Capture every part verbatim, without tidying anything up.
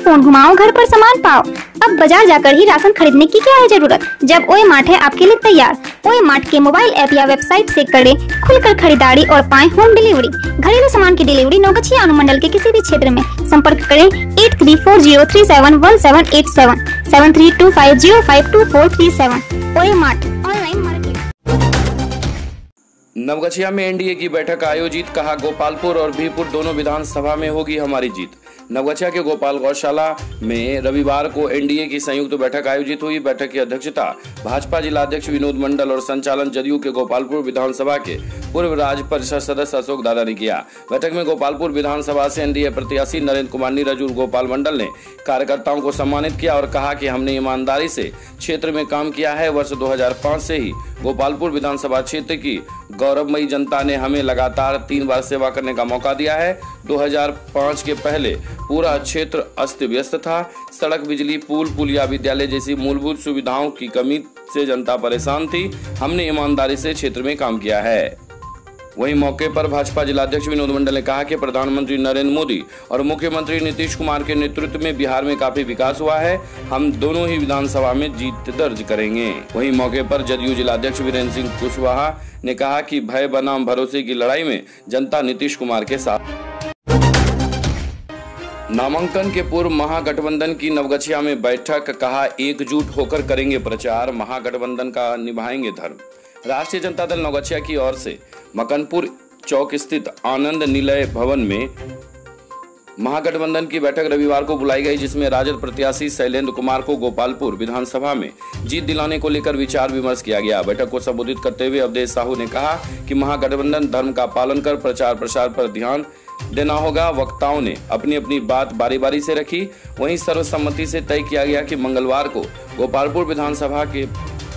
Phone घुमाओ, घर पर सामान पाओ। अब बाजार जाकर ही राशन खरीदने की क्या है जरूरत, जब ओए मार्ट है आपके लिए तैयार। ओए मार्ट के मोबाइल ऐप या वेबसाइट से करें खुलकर खरीदारी और पाएं होम डिलीवरी। घरेलू सामान की डिलीवरी नवगछिया अनुमंडल के किसी भी क्षेत्र में। संपर्क करें eight three four zero three seven one seven eight seven seven three two five zero five two four three seven. ओए मार्ट ऑनलाइन मार्केट। नवगछिया में एनडीए की बैठक आयोजित, कहा गोपालपुर और बीरपुर दोनों विधानसभा में होगी हमारी जीत। नवगछिया के गोपाल गौशाला में रविवार को एनडीए की संयुक्त बैठक आयोजित हुई। बैठक की अध्यक्षता भाजपा जिला अध्यक्ष विनोद मंडल और संचालन जदयू के गोपालपुर विधानसभा के पूर्व राज्य परिषद सदस्य अशोक दादा ने किया। बैठक में गोपालपुर विधानसभा से एनडीए प्रत्याशी नरेंद्र कुमार नीरज गोपाल मंडल ने कार्यकर्ताओं को सम्मानित किया और कहा कि हमने ईमानदारी से क्षेत्र में काम किया है। वर्ष दो हजार पाँच से ही गोपालपुर विधानसभा क्षेत्र की गौरवमयी जनता ने हमें लगातार तीन बार सेवा करने का मौका दिया है। दो हजार पाँच के पहले पूरा क्षेत्र अस्त व्यस्त था। सड़क, बिजली, पुल, पुलिया, विद्यालय जैसी मूलभूत सुविधाओं की कमी से जनता परेशान थी। हमने ईमानदारी से क्षेत्र में काम किया है। वहीं मौके पर भाजपा जिलाध्यक्ष विनोद मंडल ने कहा कि प्रधानमंत्री नरेंद्र मोदी और मुख्यमंत्री नीतीश कुमार के नेतृत्व में बिहार में काफी विकास हुआ है। हम दोनों ही विधानसभा में जीत दर्ज करेंगे। वहीं मौके पर जदयू जिलाध्यक्ष वीरेंद्र सिंह कुशवाहा ने कहा कि भय बनाम भरोसे की लड़ाई में जनता नीतीश कुमार के साथ। नामांकन के पूर्व महागठबंधन की नवगछिया में बैठक, कहा एकजुट होकर करेंगे प्रचार, महागठबंधन का निभाएंगे धर्म। राष्ट्रीय जनता दल नवगछिया की ओर से मकनपुर चौक स्थित आनंद निलय भवन में महागठबंधन की बैठक रविवार को बुलाई गई, जिसमें राजद प्रत्याशी शैलेंद्र कुमार को गोपालपुर विधानसभा में जीत दिलाने को लेकर विचार विमर्श किया गया। बैठक को संबोधित करते हुए अवधेश साहू ने कहा कि महागठबंधन धर्म का पालन कर प्रचार प्रसार पर ध्यान देना होगा। वक्ताओं ने अपनी अपनी बात बारी बारी से रखी। वहीं सर्वसम्मति से तय किया गया कि मंगलवार को गोपालपुर विधानसभा के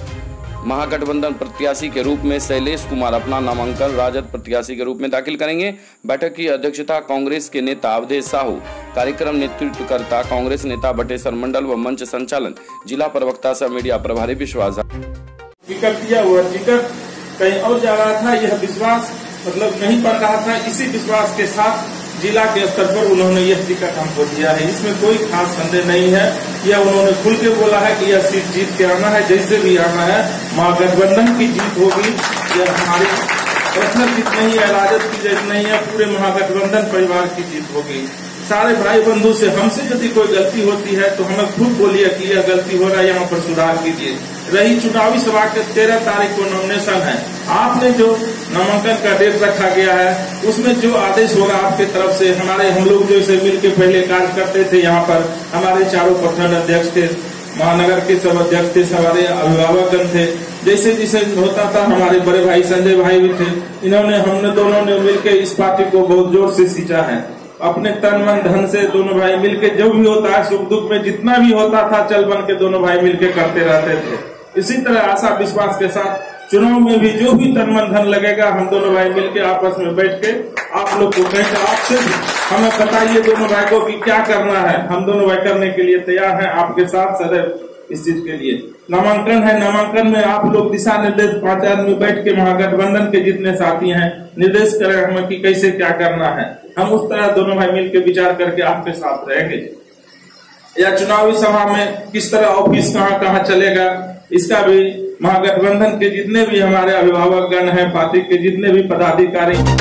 महागठबंधन प्रत्याशी के रूप में शैलेश कुमार अपना नामांकन राजद प्रत्याशी के रूप में दाखिल करेंगे। बैठक की अध्यक्षता कांग्रेस के नेता अवधेश साहू, कार्यक्रम नेतृत्वकर्ता कांग्रेस नेता बटेश्वर मंडल व मंच संचालन जिला प्रवक्ता सह मीडिया प्रभारी विश्वास। टिकट दिया हुआ टिकट कहीं और जा रहा था, यह विश्वास मतलब नहीं पड़ रहा था। इसी विश्वास के साथ जिला के स्तर पर उन्होंने यह टिकट हमको दिया है। इसमें कोई खास संदेह नहीं है। यह उन्होंने खुल के बोला है कि यह सीट जीत के आना है, जैसे भी आना है। महागठबंधन की जीत होगी, यह हमारी पर्सनल जीत नहीं है, राजद की जीत नहीं है, पूरे महागठबंधन परिवार की जीत होगी। सारे भाई बंधु से हमसे यदि कोई गलती होती है तो हमें खुद बोलिए कि यह गलती हो रहा है, यहाँ पर सुधार कीजिए। रही चुनावी सभा के तेरह तारीख को नॉमिनेशन है, आपने जो नामांकन का डेट रखा गया है उसमें जो आदेश होगा आपके तरफ से, हमारे हम लोग जो इसे मिल के पहले कार्य करते थे, यहाँ पर हमारे चारों प्रखंड अध्यक्ष थे, महानगर के सब अध्यक्ष थे, हमारे अभिभावक थे, जैसे जैसे होता था हमारे बड़े भाई संजय भाई भी थे। इन्होंने हमने दोनों ने मिलकर इस पार्टी को बहुत जोर से सींचा है। अपने तन मन धन से दोनों भाई मिलके जो भी होता है सुख दुख में जितना भी होता था चल बन के दोनों भाई मिलके करते रहते थे। इसी तरह आशा विश्वास के साथ चुनाव में भी जो भी तन मन धन लगेगा हम दोनों भाई मिलके आपस में बैठ के आप लोग को कहेंगे, आपसे हमें बताइए दोनों भाई को कि क्या करना है। हम दोनों भाई करने के लिए तैयार हैं, आपके साथ सदैव इस चीज के लिए। नामांकन है, नामांकन में आप लोग दिशा निर्देश पांच आदमी बैठ के महागठबंधन के जितने साथी हैं निर्देश करें हमें कि कैसे क्या करना है। हम उस तरह दोनों भाई मिलकर विचार करके आपके साथ रहेंगे। या चुनावी सभा में किस तरह ऑफिस कहाँ कहाँ चलेगा, इसका भी महागठबंधन के जितने भी हमारे अभिभावक गण हैं, पार्टी के जितने भी पदाधिकारी।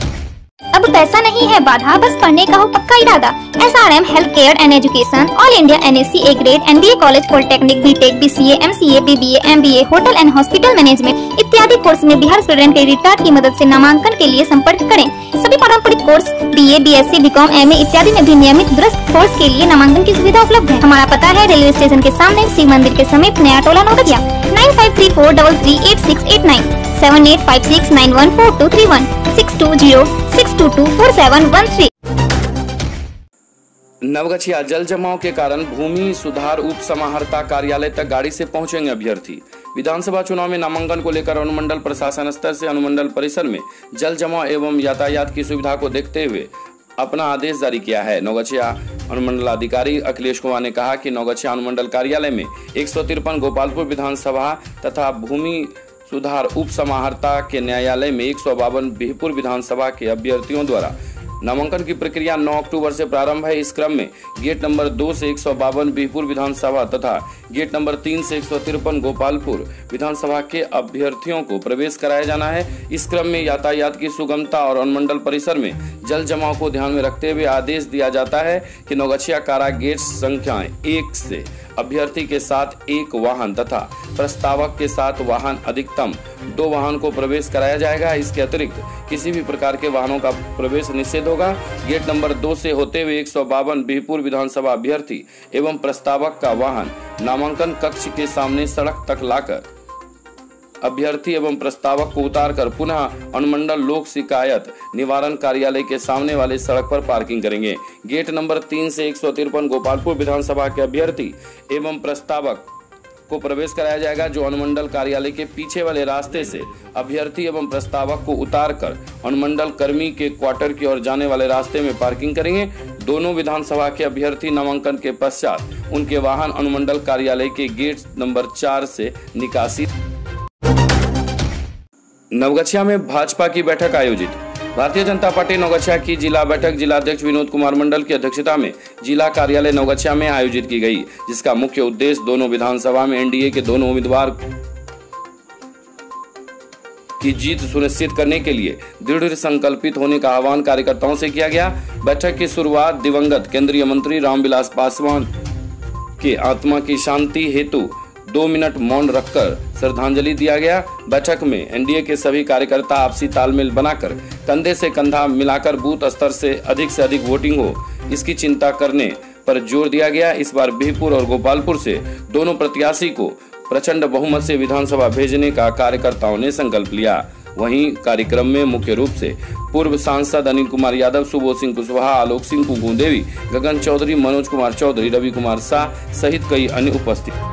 अब पैसा नहीं है बाधा, बस पढ़ने का हो पक्का इरादा। S R M health care and education, all India N S C A grade, N B A college, polytechnic, B tech, B C A, M C A, B B A, M B A, hotel and hospital management इत्यादि course में Bihar student credit card की मदद से नामांकन के लिए संपर्क करें। सभी पारंपरिक course B A, B S C, B com, M A इत्यादि में भी नियमित दुरुस्त कोर्स के लिए नामांकन की सुविधा उपलब्ध है। हमारा पता है रेलवे स्टेशन के सामने शिव मंदिर के समीप नया टोला Naugachhia. Nine five three four double three eight six eight nine, seven eight five six nine one four two three one, six two zero six two two four seven one three. Naugachhia जल जमाव के कारण भूमि सुधार उप समाहर्ता कार्यालय तक गाड़ी से पहुंचेंगे अभ्यर्थी। विधानसभा चुनाव में नामांकन को लेकर अनुमंडल प्रशासन स्तर से अनुमंडल परिसर में जल जमाव एवं यातायात की सुविधा को देखते हुए अपना आदेश जारी किया है। नवगछिया अनुमंडल अधिकारी अखिलेश कुमार ने कहा कि नवगछिया अनुमंडल कार्यालय में एक सौ तिरपन गोपालपुर विधानसभा तथा भूमि सुधार उप समाहर्ता के न्यायालय में एक सौ बावन बीरपुर विधानसभा के अभ्यर्थियों द्वारा नामांकन की प्रक्रिया नौ अक्टूबर से प्रारंभ है। इस क्रम में गेट नंबर दो से एक सौ बावन बिहपुर विधानसभा तथा गेट नंबर तीन से एक सौ तिरपन गोपालपुर विधानसभा के अभ्यर्थियों को प्रवेश कराया जाना है। इस क्रम में यातायात की सुगमता और अनुमंडल परिसर में जल जमाव को ध्यान में रखते हुए आदेश दिया जाता है कि नवगछिया कारा गेट संख्या एक से अभ्यर्थी के साथ एक वाहन तथा प्रस्तावक के साथ वाहन अधिकतम दो वाहन को प्रवेश कराया जाएगा। इसके अतिरिक्त किसी भी प्रकार के वाहनों का प्रवेश निषेध होगा। गेट नंबर दो से होते हुए एक सौ बावन बिहपुर विधानसभा अभ्यर्थी एवं प्रस्तावक का वाहन नामांकन कक्ष के सामने सड़क तक लाकर अभ्यर्थी एवं प्रस्तावक को उतारकर पुनः अनुमंडल लोक शिकायत निवारण कार्यालय के सामने वाले सड़क पर पार्किंग करेंगे। गेट नंबर तीन से एक सौ तिरपन गोपालपुर विधानसभा के अभ्यर्थी एवं प्रस्तावक को प्रवेश कराया जाएगा, जो अनुमंडल कार्यालय के पीछे वाले रास्ते से अभ्यर्थी एवं प्रस्तावक को उतारकर अनुमंडल कर्मी के क्वार्टर की ओर जाने वाले रास्ते में पार्किंग करेंगे। दोनों विधानसभा के अभ्यर्थी नामांकन के पश्चात उनके वाहन अनुमंडल कार्यालय के गेट नंबर चार से निकासी। नवगछिया में भाजपा की बैठक आयोजित। भारतीय जनता पार्टी नवगछिया की जिला बैठक जिलाध्यक्ष विनोद कुमार मंडल की अध्यक्षता में जिला कार्यालय नवगछिया में आयोजित की गई, जिसका मुख्य उद्देश्य दोनों विधानसभा में एनडीए के दोनों उम्मीदवार की जीत सुनिश्चित करने के लिए दृढ़ संकल्पित होने का आह्वान कार्यकर्ताओं से किया गया। बैठक की शुरुआत दिवंगत केंद्रीय मंत्री रामविलास पासवान के आत्मा की शांति हेतु दो मिनट मौन रखकर श्रद्धांजलि दिया गया। बैठक में एनडीए के सभी कार्यकर्ता आपसी तालमेल बनाकर कंधे से कंधा मिलाकर बूथ स्तर से अधिक से अधिक वोटिंग हो, इसकी चिंता करने पर जोर दिया गया। इस बार बिहपुर और गोपालपुर से दोनों प्रत्याशी को प्रचंड बहुमत से विधानसभा भेजने का कार्यकर्ताओं ने संकल्प लिया। वहीं कार्यक्रम में मुख्य रूप से पूर्व सांसद अनिल कुमार यादव, सुबोध सिंह कुशवाहा, आलोक सिंह कुकुदेवी, गगन चौधरी, मनोज कुमार चौधरी, रवि कुमार शाह सहित कई अन्य उपस्थित।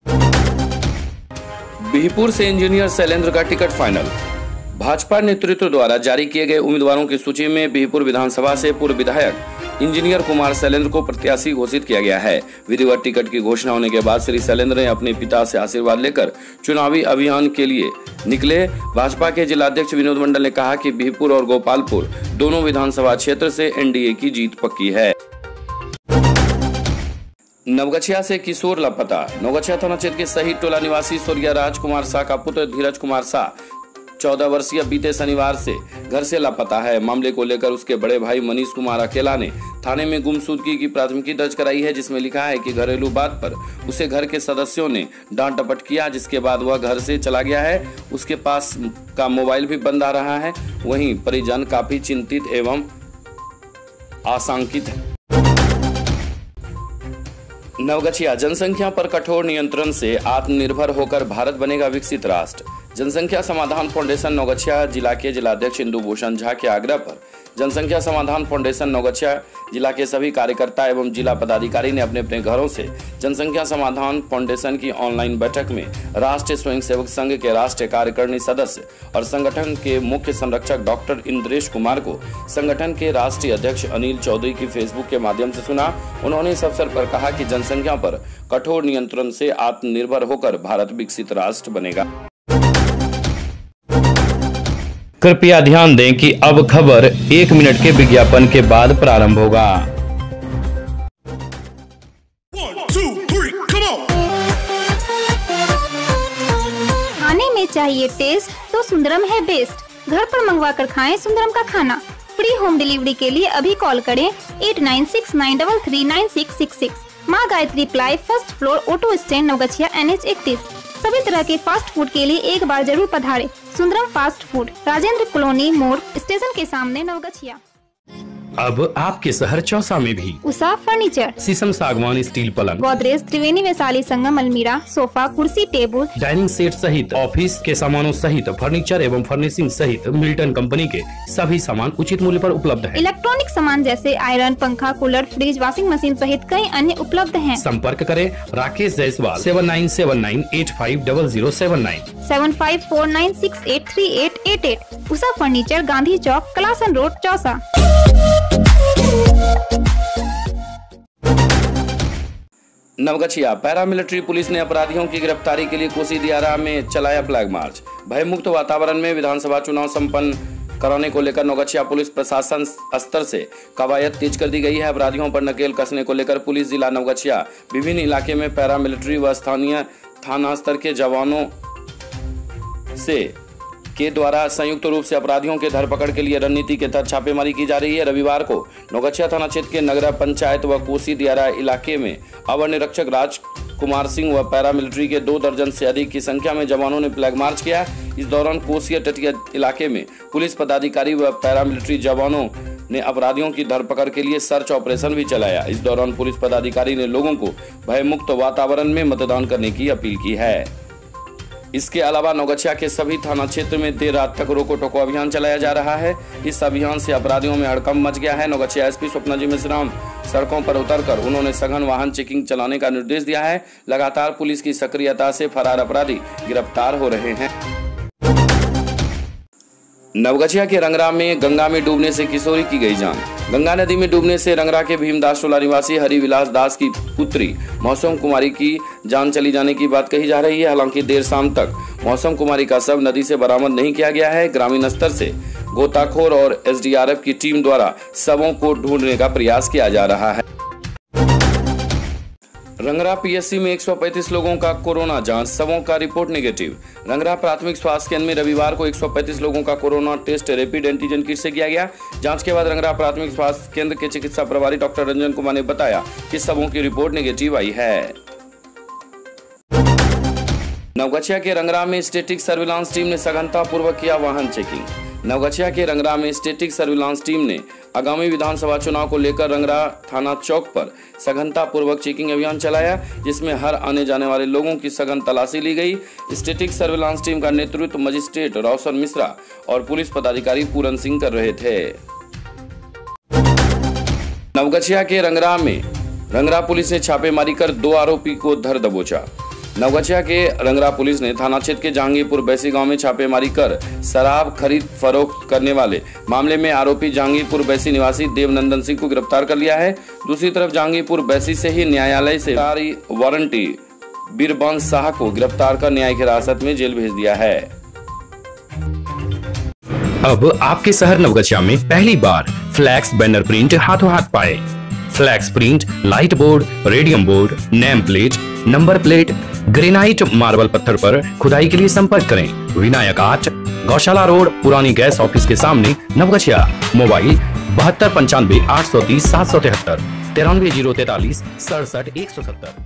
बिहपुर से इंजीनियर शैलेंद्र का टिकट फाइनल। भाजपा नेतृत्व द्वारा जारी किए गए उम्मीदवारों की सूची में बिहपुर विधानसभा से पूर्व विधायक इंजीनियर कुमार शैलेंद्र को प्रत्याशी घोषित किया गया है। विधिवत टिकट की घोषणा होने के बाद श्री शैलेंद्र ने अपने पिता से आशीर्वाद लेकर चुनावी अभियान के लिए निकले। भाजपा के जिलाध्यक्ष विनोद मंडल ने कहा कि बिहपुर और गोपालपुर दोनों विधानसभा क्षेत्र से एनडीए की जीत पक्की है। नवगछिया से किशोर लापता। नवगछिया थाना क्षेत्र के शहीद टोला निवासी स्वर्गीय राजकुमार शाह का पुत्र धीरज कुमार शाह चौदह वर्षीय बीते शनिवार से घर से लापता है। मामले को लेकर उसके बड़े भाई मनीष कुमार अकेला ने थाने में गुमशुदगी की प्राथमिकी दर्ज कराई है, जिसमें लिखा है कि घरेलू बात पर उसे घर के सदस्यों ने डांट डपट किया, जिसके बाद वह घर से चला गया है। उसके पास का मोबाइल भी बंद आ रहा है। वहीं परिजन काफी चिंतित एवं आशंकित है। नवगछिया जनसंख्या पर कठोर नियंत्रण से आत्मनिर्भर होकर भारत बनेगा विकसित राष्ट्र। जनसंख्या समाधान फाउंडेशन नवगछिया जिला के जिलाध्यक्ष इंदु भूषण झा के आग्रह पर जनसंख्या समाधान फाउंडेशन नवगछिया जिला के सभी कार्यकर्ता एवं जिला पदाधिकारी ने अपने अपने घरों से जनसंख्या समाधान फाउंडेशन की ऑनलाइन बैठक में राष्ट्रीय स्वयंसेवक संघ के राष्ट्रीय कार्यकारिणी सदस्य और संगठन के मुख्य संरक्षक डॉक्टर इंद्रेश कुमार को संगठन के राष्ट्रीय अध्यक्ष अनिल चौधरी की फेसबुक के माध्यम से सुना। उन्होंने इस अवसर पर कहा कि जनसंख्या पर कठोर नियंत्रण से आत्मनिर्भर होकर भारत विकसित राष्ट्र बनेगा। कृपया ध्यान दें कि अब खबर एक मिनट के विज्ञापन के बाद प्रारंभ होगा। खाने में चाहिए टेस्ट तो सुंदरम है बेस्ट। घर पर मंगवा कर खाएं सुंदरम का खाना। फ्री होम डिलीवरी के लिए अभी कॉल करें eight nine six nine three three nine six six six. Maa Gayatri ply, first floor, auto stand, Naugachhia, N H इकतीस। सभी तरह के फास्ट फूड के लिए एक बार जरूर पधारें। Sundaram fast food, Rajendra colony मोड़, स्टेशन के सामने, नवगछिया। अब आपके शहर चौसा में भी उषा फर्नीचर, शीशम, सागवान, स्टील पलंग, गोदरेज, त्रिवेणी, वैशाली संगम, अलमीरा, सोफा, कुर्सी, टेबल, डाइनिंग सेट सहित ऑफिस के सामानों सहित फर्नीचर एवं फर्निशिंग सहित मिल्टन कंपनी के सभी सामान उचित मूल्य पर उपलब्ध है। इलेक्ट्रॉनिक सामान जैसे आयरन, पंखा, कूलर, फ्रिज, वॉशिंग मशीन सहित कई अन्य उपलब्ध हैं। संपर्क करें Rakesh Jaiswal seven nine seven nine eight five double zero seven nine seven five four nine six eight three eight eight eight. Usha furniture, Gandhi चौक, Kalasan road, Chausa. Naugachhia paramilitary police ने अपराधियों की गिरफ्तारी के लिए कोसी दियारा में चलाया फ्लैग मार्च। भयमुक्त वातावरण में विधानसभा चुनाव संपन्न कराने को लेकर नवगछिया पुलिस प्रशासन स्तर से कवायद तेज कर दी गई है। अपराधियों पर नकेल कसने को लेकर पुलिस जिला नवगछिया विभिन्न इलाके में पैरामिलिट्री व स्थानीय थाना स्तर के जवानों से के द्वारा संयुक्त रूप से अपराधियों के धरपकड़ के लिए रणनीति के तहत छापेमारी की जा रही है। रविवार को नवगछिया थाना क्षेत्र के नगरा पंचायत व कोसी दियारा इलाके में अवर निरीक्षक राज कुमार सिंह व पैरामिलिट्री के दो दर्जन से अधिक की संख्या में जवानों ने फ्लैग मार्च किया। इस दौरान कोसिया तटीय इलाके में पुलिस पदाधिकारी व पैरामिलिट्री जवानों ने अपराधियों की धरपकड़ के लिए सर्च ऑपरेशन भी चलाया। इस दौरान पुलिस पदाधिकारी ने लोगों को भयमुक्त वातावरण में मतदान करने की अपील की है। इसके अलावा नवगछिया के सभी थाना क्षेत्र में देर रात तक रोको टोको अभियान चलाया जा रहा है। इस अभियान से अपराधियों में हड़कंप मच गया है। नवगछिया एसपी स्वप्ना जी मिश्राम सड़कों पर उतरकर उन्होंने सघन वाहन चेकिंग चलाने का निर्देश दिया है। लगातार पुलिस की सक्रियता से फरार अपराधी गिरफ्तार हो रहे हैं। नवगछिया के रंगरा में गंगा में डूबने से किशोरी की गई जान। गंगा नदी में डूबने से रंगरा के भीमदास टोला निवासी हरिविलास दास की पुत्री मौसम कुमारी की जान चली जाने की बात कही जा रही है। हालांकि देर शाम तक मौसम कुमारी का शव नदी से बरामद नहीं किया गया है। ग्रामीण स्तर से गोताखोर और एस डी आर एफ की टीम द्वारा शवों को ढूंढने का प्रयास किया जा रहा है। रंगरा पी एस सी में एक सौ पैंतीस लोगों का कोरोना जांच, सबों का रिपोर्ट नेगेटिव। रंगरा प्राथमिक स्वास्थ्य केंद्र में रविवार को एक सौ पैंतीस लोगों का corona test rapid antigen kit से किया गया। जांच के बाद रंगरा प्राथमिक स्वास्थ्य केंद्र के चिकित्सा प्रभारी डॉक्टर रंजन कुमार ने बताया कि सबों की रिपोर्ट नेगेटिव आई है। नवगछिया के रंगरा में स्टैटिक सर्विलांस टीम ने सघनता पूर्वक किया वाहन चेकिंग। नवगछिया के रंगरा में स्टैटिक सर्विलांस टीम ने आगामी विधानसभा चुनाव को लेकर रंगरा थाना चौक पर सघनता पूर्वक चेकिंग अभियान चलाया, जिसमें हर आने जाने वाले लोगों की सघन तलाशी ली गई। स्टैटिक सर्विलांस टीम का नेतृत्व मजिस्ट्रेट रोशन मिश्रा और पुलिस पदाधिकारी पूरन सिंह कर रहे थे। नवगछिया के रंगरा में रंगरा पुलिस ने छापेमारी कर दो आरोपी को धर दबोचा। नवगछिया के रंगरा पुलिस ने थाना क्षेत्र के जहांगीरपुर बैसी गांव में छापेमारी कर शराब खरीद फरोख्त करने वाले मामले में आरोपी जहांगीरपुर बैसी निवासी देवनंदन सिंह को गिरफ्तार कर लिया है। दूसरी तरफ जहांगीरपुर बैसी से ही न्यायालय से जारी वारंटी बीरबंश शाह को गिरफ्तार कर न्यायिक हिरासत में जेल भेज दिया है। अब आपके शहर नवगछिया में पहली बार फ्लैक्स बैनर प्रिंट हाथों हाथ पाए। Flex print, light board, radium board, name plate, number plate, granite marble पत्थर पर खुदाई के लिए संपर्क करें। विनायक आर्ट, गौशाला रोड, पुरानी गैस ऑफिस के सामने, नवगछिया। मोबाइल बहत्तर पंचानवे आठ सौ तीस सात सौ तिहत्तर, तिरानवे जीरो तैतालीस सड़सठ एक सौ सत्तर।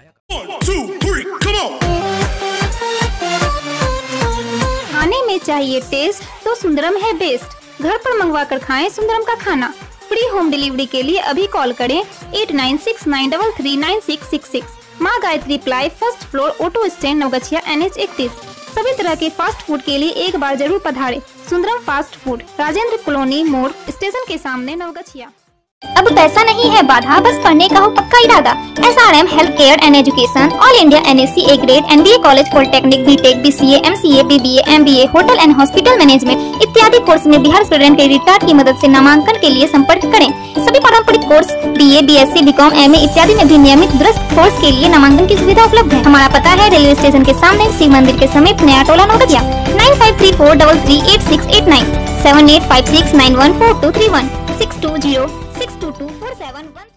खाने में चाहिए टेस्ट तो सुंदरम है बेस्ट। घर पर मंगवा कर खाएं सुंदरम का खाना। फ्री होम डिलीवरी के लिए अभी कॉल करें eight nine six nine three three nine six six six. Maa Gayatri ply, first floor, auto stand, Naugachhia, N H इकतीस। सभी तरह के फास्ट फूड के लिए एक बार जरूर पधारें। Sundaram fast food, Rajendra colony मोड़, स्टेशन के सामने, नवगछिया। अब पैसा नहीं है बाधा, बस पढ़ने का हो पक्का इरादा। S R M health care and education, all India N S C A grade, N B A college polytechnic, B tech, B C A, M C A, B B A, M B A, hotel and hospital management इत्यादि course में Bihar student credit card की मदद से नामांकन के लिए संपर्क करें। सभी पारंपरिक course B A, B S C, B com, M A इत्यादि में भी नियमित दुरुस्त कोर्स के लिए नामांकन की सुविधा उपलब्ध है। हमारा पता है रेलवे स्टेशन के सामने, शिव मंदिर के समीप, नया टोला, Naugachhia. Nine five three four double three eight six eight nine, seven eight five six nine one four two three one, six two zero six two two four seven one.